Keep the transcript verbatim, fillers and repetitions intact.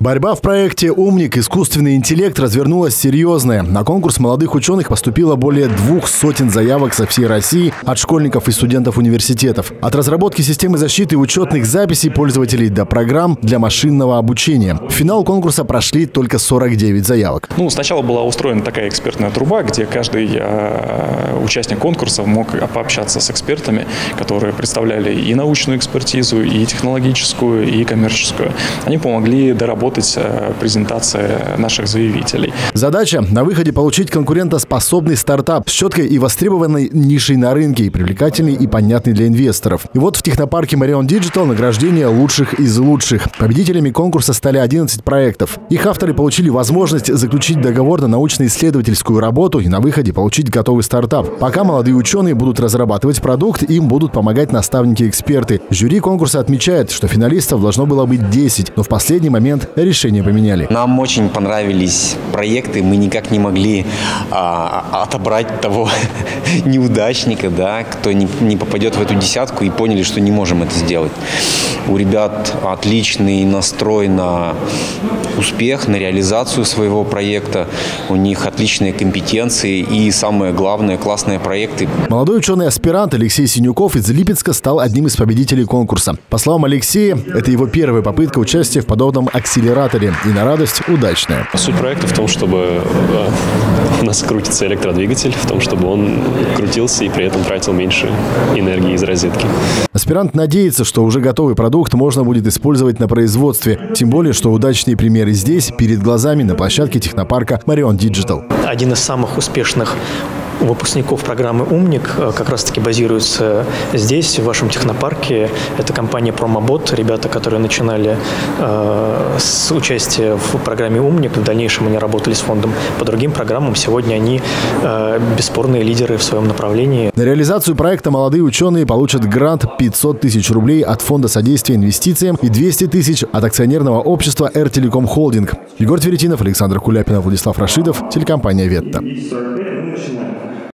Борьба в проекте «Умник. Искусственный интеллект» развернулась серьезная. На конкурс молодых ученых поступило более двух сотен заявок со всей России от школьников и студентов университетов. От разработки системы защиты учетных записей пользователей до программ для машинного обучения. В финал конкурса прошли только сорок девять заявок. Ну, сначала была устроена такая экспертная труба, где каждый э, участник конкурса мог пообщаться с экспертами, которые представляли и научную экспертизу, и технологическую, и коммерческую. Они помогли доработать презентации наших заявителей. Задача – на выходе получить конкурентоспособный стартап с четкой и востребованной нишей на рынке, и привлекательный и понятный для инвесторов. И вот в технопарке Marion Digital награждение лучших из лучших. Победителями конкурса стали одиннадцать проектов. Их авторы получили возможность заключить договор на научно-исследовательскую работу и на выходе получить готовый стартап. Пока молодые ученые будут разрабатывать продукт, им будут помогать наставники-эксперты. Жюри конкурса отмечает, что финалистов должно было быть десять, но в последний момент решение поменяли. Нам очень понравились проекты, мы никак не могли а, отобрать того неудачника, да, кто не, не попадет в эту десятку, и поняли, что не можем это сделать. У ребят отличный настрой на успех, на реализацию своего проекта, у них отличные компетенции и, самое главное, классные проекты. Молодой ученый-аспирант Алексей Синюков из Липецка стал одним из победителей конкурса. По словам Алексея, это его первая попытка участия в подобном акселераторе. И на радость удачная. Суть проекта в том, чтобы у нас крутится электродвигатель, в том, чтобы он крутился и при этом тратил меньше энергии из розетки. Аспирант надеется, что уже готовый продукт можно будет использовать на производстве. Тем более, что удачные примеры здесь, перед глазами, на площадке технопарка Marion Digital. Один из самых успешных выпускников программы «Умник» как раз-таки базируется здесь, в вашем технопарке. Это компания «Промобот». Ребята, которые начинали э, с участия в программе «Умник», в дальнейшем они работали с фондом по другим программам. Сегодня они э, бесспорные лидеры в своем направлении. На реализацию проекта молодые ученые получат грант пятьсот тысяч рублей от Фонда содействия инвестициям и двести тысяч от акционерного общества «Эр-Телеком Холдинг». Егор Тверетинов, Александр Куляпин, Владислав Рашидов, телекомпания «Ветта».